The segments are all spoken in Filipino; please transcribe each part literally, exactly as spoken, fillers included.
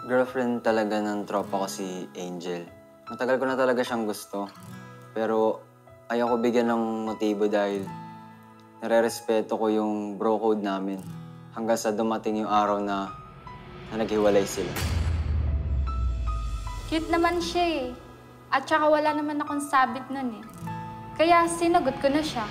Girlfriend talaga ng tropa ko si Angel. Matagal ko na talaga siyang gusto. Pero ayoko bigyan ng motibo dahil nare-respeto ko yung bro code namin. Hanggang sa dumating yung araw na, na naghiwalay sila. Cute naman siya eh. At saka wala naman akong sabit nun eh. Kaya sinagot ko na siya.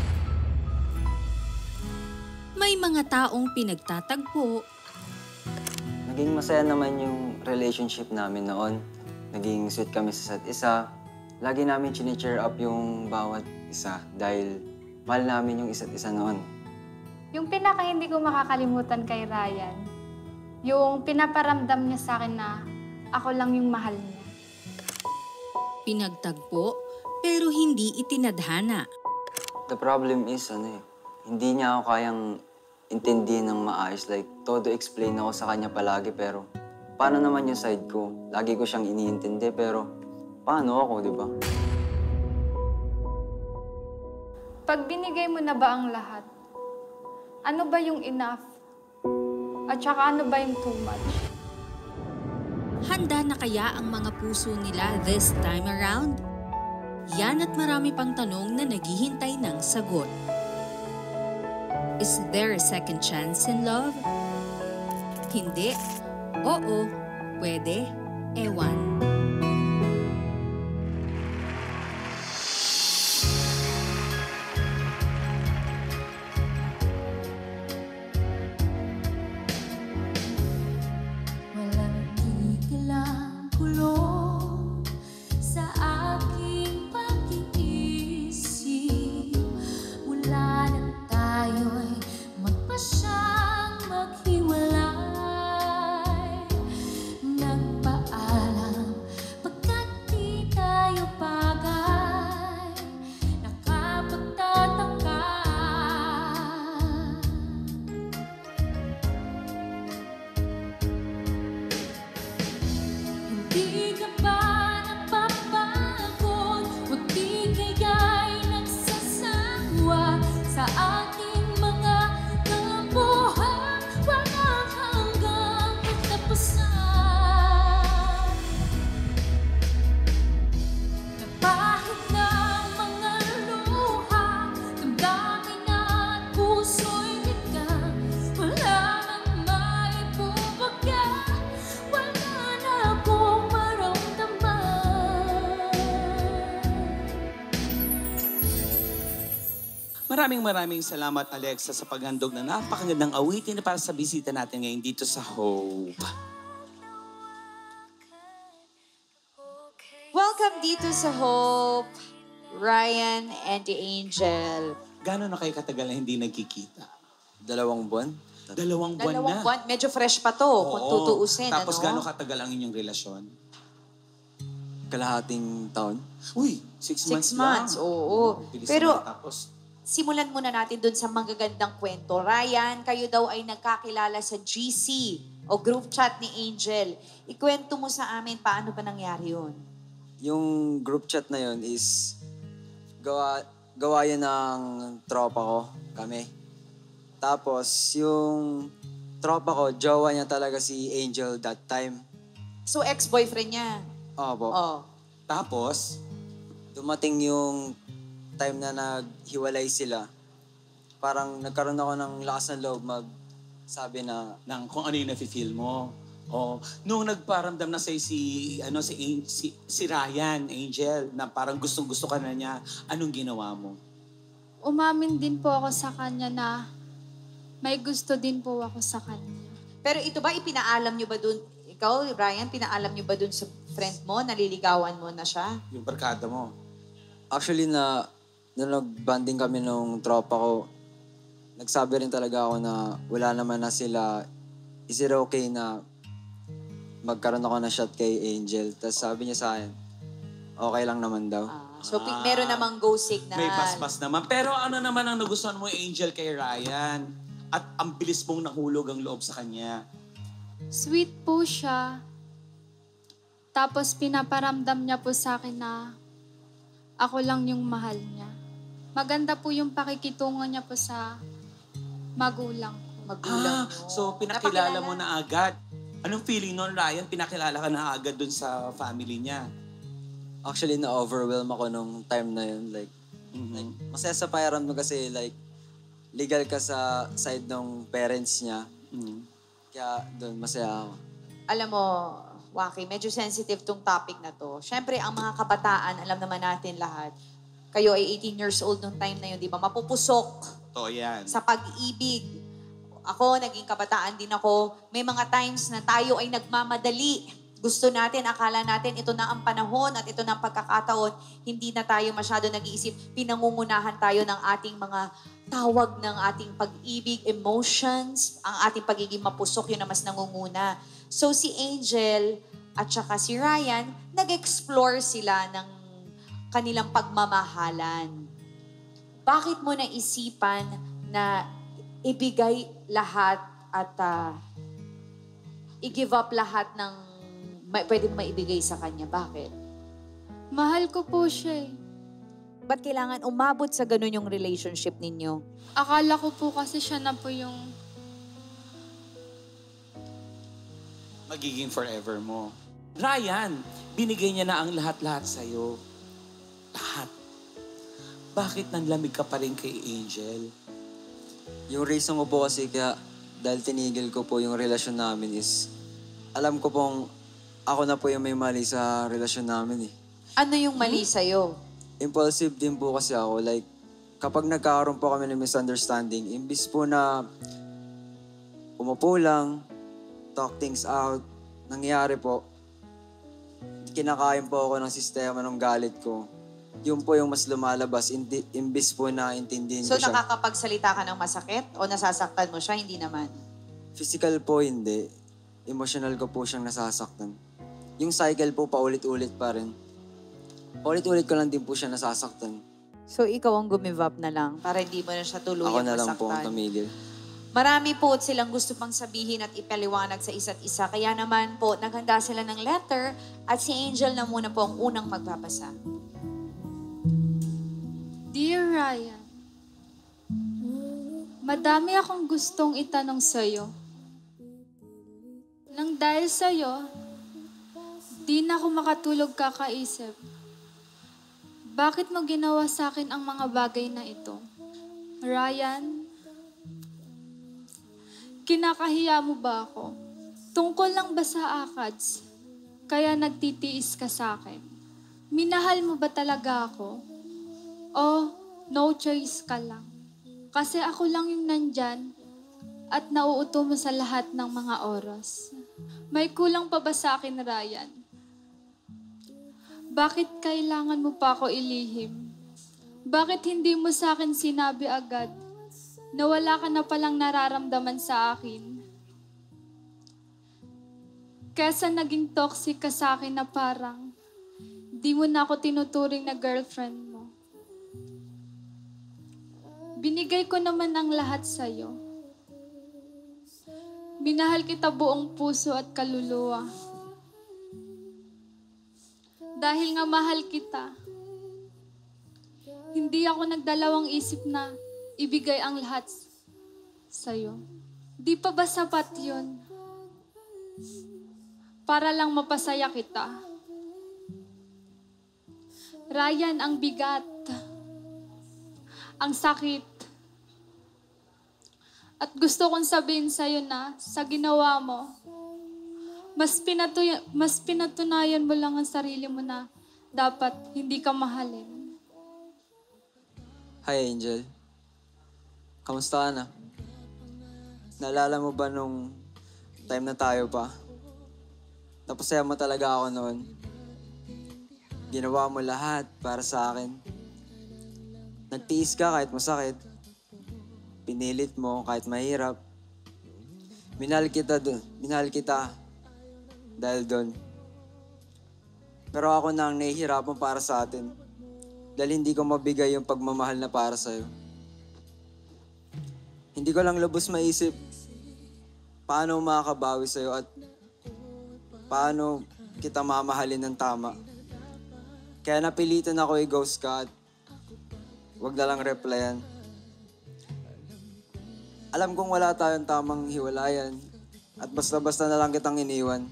May mga taong pinagtatagpo. Naging masaya naman yung relationship namin noon. Naging sweet kami sa isa't isa. Lagi namin chine-cheer up yung bawat isa dahil mahal namin yung isa't isa noon. Yung pinaka hindi ko makakalimutan kay Ryan, yung pinaparamdam niya sa akin na ako lang yung mahal niya. Pinagtagpo pero hindi itinadhana. The problem is, ano eh, hindi niya ako kayang intindihin ng maayos. Like, todo explain ako sa kanya palagi, pero paano naman yung side ko? Lagi ko siyang iniintindi, pero paano ako, di ba? Pag binigay mo na ba ang lahat, ano ba yung enough? At saka ano ba yung too much? Handa na kaya ang mga puso nila this time around? Yan at marami pang tanong na naghihintay ng sagot. Is there a second chance in love? Hindi. Oo. Pwede. Ewan. Walang tigilang kulong sa aking pag-iisip. Mula nang tayo'y magpasyang maghiwalay. Nagpaalam pagkat di tayo bagay. Nakapagtataka. Hindi ka ba napapagod? O di kaya'y nagsasawa sa ating mga kabuhang walang hanggang katapusan? Napahid ng mga luha, damdamin at puso'y ligang. Wala nang maibubaga, wala na akong maramdaman. Maraming maraming salamat, Alexa, sa paghandog na napakagandang awitin na para sa bisita natin ngayon dito sa Hope. Welcome dito sa Hope, Ryan and the Angel. Gano'n na kayo katagal na hindi nagkikita? Dalawang buwan? Dalawang buwan Dalawang na. buwan, medyo fresh pa to kung Oo. tutuusin. Tapos ano? gano'n katagal ang inyong relasyon? Kalahating taon? Uy, six, Six months, months, lang. oo. Bilis Pero- naman tapos. Simulan muna natin dun sa magagandang kwento. Ryan, kayo daw ay nagkakilala sa G C o group chat ni Angel. Ikwento mo sa amin paano ba nangyari yun? Yung group chat na yun is gawa, gawa yun ng tropa ko, kami. Tapos yung tropa ko, jowa niya talaga si Angel that time. So, ex-boyfriend niya. Opo. Oh. Tapos, Dumating yung time na naghiwalay sila. Parang nagkaroon ako ng lakas ng loob mag sabi na, ng kung ano yung nafe-feel mo. Oh, nung nagparamdam na sa'yo si, ano, si, An- si, si Ryan, Angel, na parang gustong-gusto ka na niya, anong ginawa mo? Umamin din po ako sa kanya na may gusto din po ako sa kanya. Pero ito ba, ipinaalam niyo ba dun, ikaw, Ryan, pinaalam niyo ba dun sa friend mo, naliligawan mo na siya? Yung barkada mo. actually na, nung nag-banding kami nung tropa ko, nagsabi rin talaga ako na wala naman na sila, is it okay na magkaroon ako ng shot kay Angel? Tapos sabi niya sa akin, okay lang naman daw. Ah, so, pi- Ah. meron namang go signal. May paspas naman. Pero ano naman ang nagustuhan mo, Angel, kay Ryan? At ang bilis mong nahulog ang loob sa kanya. Sweet po siya. Tapos pinaparamdam niya po sa akin na ako lang yung mahal niya. Maganda po yung pakikitungo niya po sa magulang ko. Magulang Ah, mo. so pinakilala Napakilala. mo na agad Anong feeling nun, Ryan? Pinakilala ka na agad dun sa family niya. Actually, na-overwhelm ako nung time na yun. Like, Mhm. like masaya sa pakiramdam kasi like, legal ka sa side ng parents niya. Mhm. Kaya doon, masaya ako. Alam mo, Waki, medyo sensitive tong topic na to. Siyempre, ang mga kabataan, alam naman natin lahat, kayo ay eighteen years old nung time na yun, di ba? Mapupusok Totoo yan. sa pag-ibig. Ako, naging kabataan din ako. May mga times na tayo ay nagmamadali. Gusto natin, akala natin ito na ang panahon at ito na ang pagkakataon. Hindi na tayo masyado nag-iisip. Pinangungunahan tayo ng ating mga tawag ng ating pag-ibig, emotions, ang ating pagiging mapusok, yun na mas nangunguna. So si Angel at saka si Ryan, nag-explore sila ng kanilang pagmamahalan. Bakit mo naisipan na ibigay lahat at ah, i-give up lahat ng may, pwede mo maibigay sa kanya? Bakit? Mahal ko po siya eh. Ba't kailangan umabot sa ganun yung relationship ninyo? Akala ko po kasi siya na po yung Magiging forever mo. Ryan, binigay niya na ang lahat-lahat sa'yo. Lahat. Bakit nanlamig ka pa rin kay Angel? Yung reason ko po kasi kaya dahil tinigil ko po yung relasyon namin is alam ko pong ako na po yung may mali sa relasyon namin eh. Ano yung mali sa'yo? Impulsive din po kasi ako. Like, kapag nagkakaroon po kami ng misunderstanding, imbis po na umupo lang, talk things out, nangyari po, kinakain po ako ng sistema ng galit ko. Yun po yung mas lumalabas, indi, imbis po na intindihin So ko siya. nakakapagsalita ka ng masakit o nasasaktan mo siya? Hindi naman. Physical po hindi. Emotional ko po siyang nasasaktan. Yung cycle po paulit-ulit pa rin. Paulit-ulit ko lang din po siya nasasaktan. So ikaw ang gumive up na lang para hindi mo na siya Ako tuluyang na lang po ang masaktan. tumigil. Marami po silang gusto pang sabihin at ipaliwanag sa isa't isa. Kaya naman po, naghanda sila ng letter at si Angel na muna po ang unang magbabasa. Dear Ryan, madami akong gustong itanong sa'yo. Nang dahil sa'yo, di na ako makatulog kakaisip. Bakit mo ginawa sa akin ang mga bagay na ito? Ryan, kinakahiya mo ba ako? Tungkol lang ba sa akads? Kaya nagtitiis ka sa akin? Minahal mo ba talaga ako? O no choice ka lang? Kasi ako lang yung nandyan at nauuto mo sa lahat ng mga oras. May kulang pa ba sa akin, Ryan? Bakit kailangan mo pa ako ilihim? Bakit hindi mo sa akin sinabi agad na wala ka na palang nararamdaman sa akin? Kesa naging toxic ka sa akin na parang di mo na ako tinuturing na girlfriend mo. Binigay ko naman ang lahat sa'yo. Minahal kita buong puso at kaluluwa. Dahil nga mahal kita, hindi ako nagdalawang isip na ibigay ang lahat sa'yo. Di pa ba sapat yun? Para lang mapasaya kita. Ryan, ang bigat. Ang sakit. At gusto kong sabihin sa'yo na sa ginawa mo, mas, pinatuy- mas pinatunayan mo lang ang sarili mo na dapat hindi ka mahalin. Hi, Angel. Kamusta ka na? Naalala mo ba nung time na tayo pa? Napasaya mo talaga ako noon. Ginawa mo lahat para sa akin. Nagtiis ka kahit masakit. Pinilit mo kahit mahirap. Minahal kita doon. Minahal kita dahil doon. Pero ako na ang nahihirapan para sa atin. Dahil hindi ko mabigay yung pagmamahal na para sa'yo. Hindi ko lang lubos maisip paano makakabawi sa'yo at paano kita mamahalin ng tama. Kaya napilitan ako i-ghost ka at wag na lang replyan. Alam kong wala tayong tamang hiwalayan. At basta-basta na lang kitang iniwan.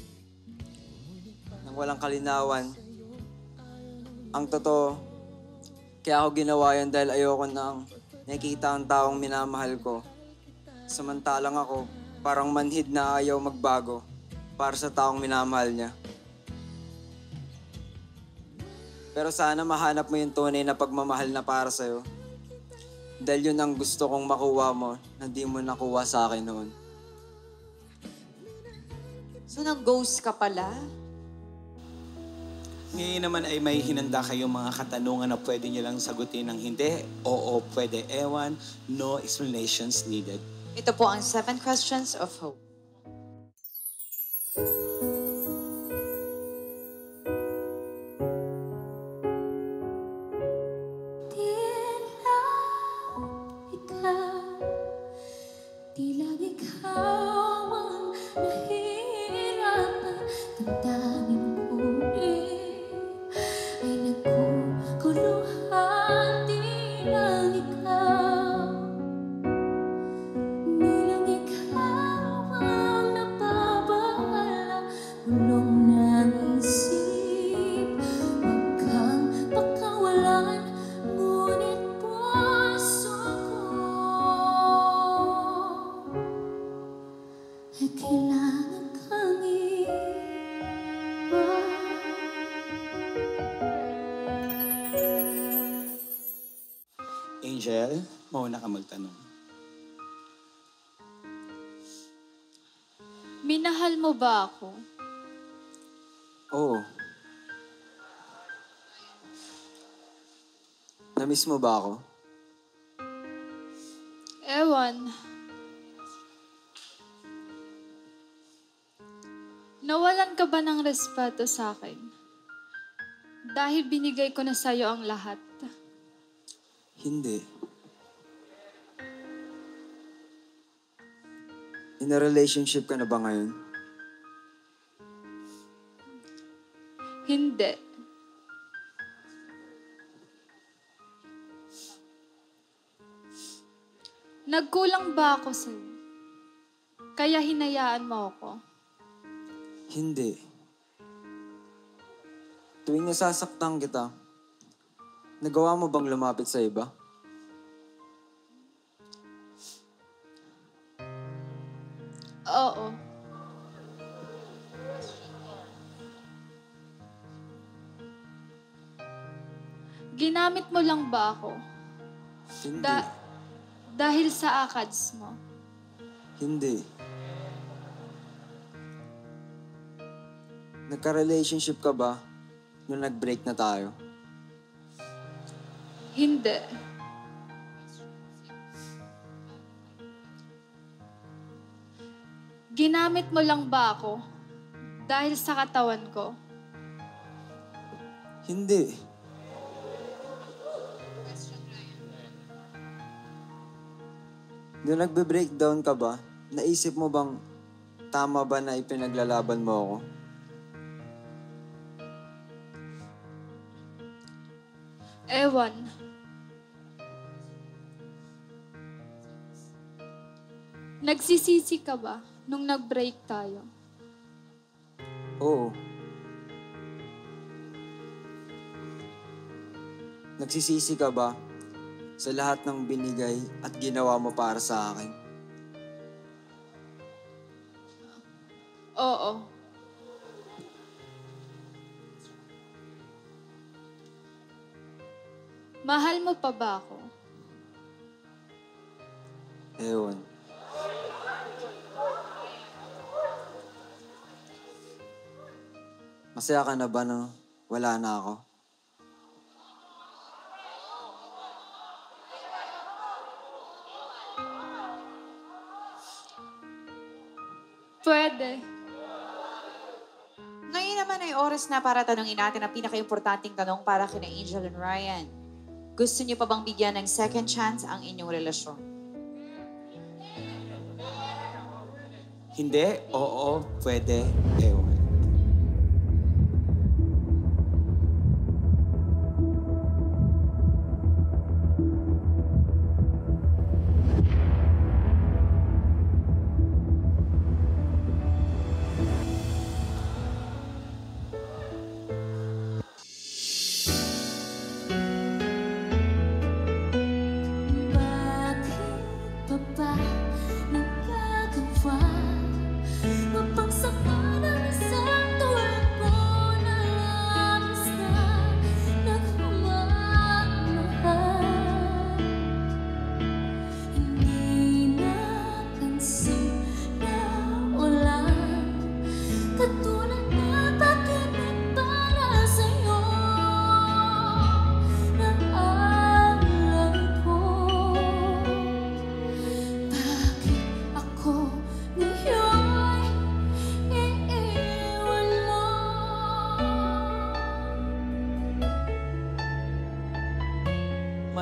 Nang walang kalinawan. Ang totoo, kaya ako ginawa yan dahil ayoko nang nakikita ang taong minamahal ko. Samantalang ako, parang manhid na ayaw magbago para sa taong minamahal niya. Pero sana mahanap mo yung tunay na pagmamahal na para sa'yo. Dahil yun ang gusto kong makuha mo na di mo nakuha sa akin noon. So, nang-ghost ka pala? Ngayon naman ay may hinanda kayong mga katanungan na pwede nyo lang sagutin ng hindi, oo, pwede, ewan, no explanations needed. Ito po ang seven questions of hope. Tila ikaw, tila ikaw ang nahihirapan damdamin ko rin ay nagkukuluhan. Di lang ikaw, di lang ikaw ang napapahala, bulong ng isip. Huwag kang pakawalan, ngunit puso ko ay kailangan kang iwan. Angel, mauna ka magtanong. Minahal mo ba ako? Oo. Namiss mo ba ako? Ewan. Nawalan ka ba ng respeto sa akin? Dahil binigay ko na sa'yo ang lahat. Hindi. In a relationship ka na ba ngayon? Hindi. Nagkulang ba ako sa'yo? Kaya hinayaan mo ako? Hindi. Tuwing nasasaktan kita, nagawa mo bang lumapit sa iba? Oo. Ginamit mo lang ba ako? Hindi. Da- dahil sa akads mo? Hindi. Nagka-relationship ka ba nung nag-break na tayo? Hindi. Ginamit mo lang ba ako dahil sa katawan ko? Hindi. Nung nagbe-breakdown ka ba, naisip mo bang tama ba na ipinaglalaban mo ako? Ewan. Nagsisisi ka ba nung nag-break tayo? Oo. Nagsisisi ka ba sa lahat ng binigay at ginawa mo para sa akin? Oo. Mahal mo pa ba ako? Ewan. Masaya ka na ba na wala na ako? Pwede. Ngayon naman ay oras na para tanungin natin ang pinaka-importanting tanong para kina Angel and Ryan. Gusto niyo pa bang bigyan ng second chance ang inyong relasyon? Hindi, oo, pwede, ewan.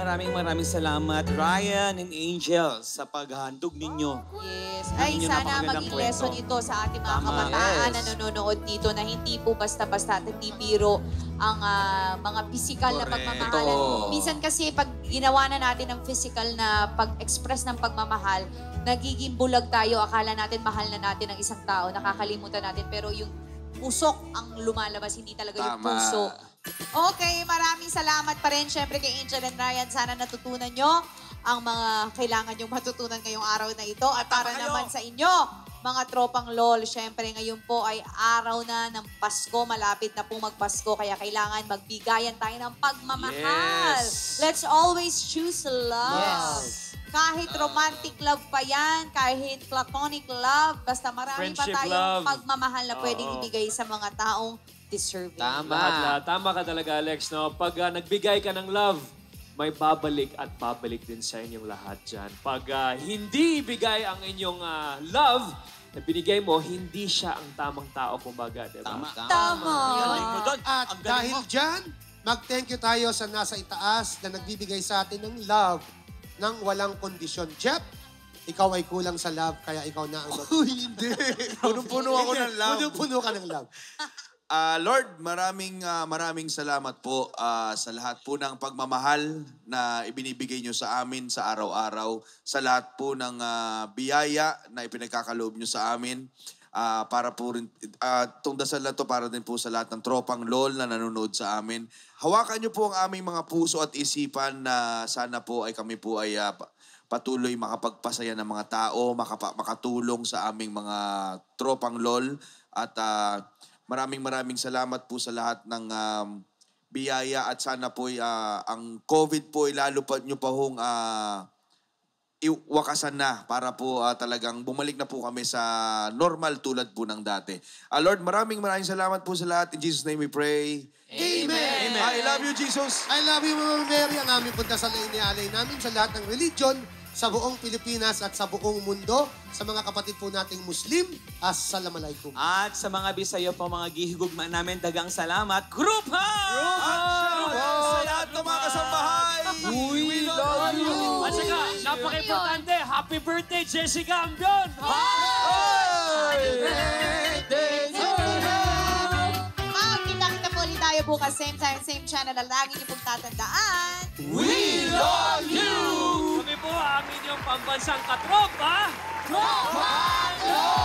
maraming maraming salamat, Ryan and Angel, sa paghandog ninyo. Yes. Ng Ay, inyong sana napakagandang maging kwento. lesson ito sa ating mga Tama, kabataan yes. na nanonood dito na hindi po basta-basta at hindi biro ang ah, mga physical na Correct. pagmamahalan. Totoo. Minsan kasi pag ginawa na natin ang physical na pag-express ng pagmamahal, nagiging bulag tayo. Akala natin mahal na natin ang isang tao, nakakalimutan natin. Pero yung pusok ang lumalabas, hindi talaga yung Tama. puso. Okay, maraming salamat pa rin syempre kay Angel and Ryan. Sana natutunan nyo ang mga kailangan nyong matutunan ngayong araw na ito. At para naman sa inyo, mga tropang LOL, syempre ngayon po ay araw na ng Pasko. Malapit na po magpasko, kaya kailangan magbigayan tayo ng pagmamahal. Yes. Let's always choose love. Yes. Kahit romantic love pa yan, kahit platonic love, basta marami pa Friendship tayong love. pagmamahal na pwedeng Oo. ibigay sa mga taong deserving. Tama. Lahat, lahat. Tama ka talaga, Alex. No? Pag ah, nagbigay ka ng love, may babalik at babalik din sa inyong lahat dyan. Pag ah, hindi ibigay ang inyong ah, love na binigay mo, hindi siya ang tamang tao, kumbaga. Diba? Tama. Tama. Galing mo doon. At Ang galing dahil mo. dyan, mag-thank you tayo sa nasa itaas na nagbibigay sa atin ng love ng walang kondisyon. Jeff, ikaw ay kulang sa love, kaya ikaw na ang... Uy, hindi. Punong-puno ako ng love. Puno-puno ka ng love. Ah, Lord, maraming ah, maraming salamat po ah, sa lahat po ng pagmamahal na ibinibigay nyo sa amin sa araw-araw, sa lahat po ng ah, biyaya na ipinagkakaloob nyo sa amin. Ah, para po rin, ah, itong dasal na to para din po sa lahat ng tropang LOL na nanonood sa amin. Hawakan nyo po ang aming mga puso at isipan na sana po ay kami po ay ah, pa- patuloy makapagpasaya ng mga tao, makapa- makatulong sa aming mga tropang LOL. At ah, maraming maraming salamat po sa lahat ng um, biyaya at sana po ay, ah, ang COVID po ay lalo pa nyo pa hong ah, iwakasan na para po ah, talagang bumalik na po kami sa normal tulad po ng dati. Ah, Lord, maraming maraming salamat po sa lahat. In Jesus' name we pray. Amen. I love you, Jesus. I love you, Mama Mary. Ang aming punta sa inialay namin sa lahat ng religion, sa buong Pilipinas at sa buong mundo, sa mga kapatid po nating Muslim, Assalamualaikum. At sa mga Bisaya po, mga gihigugma namin, dagang salamat. Group Hug! Sa lahat ng mga kasambahay. We love you! At saka, napaka-importante, happy birthday, Jessica Ambion! Magkita-kita po ulit tayo bukas, same time, same channel, na lagi niyo pong tatandaan. We love you! Kami po ang inyong pambansang katropa, Tropa Lord!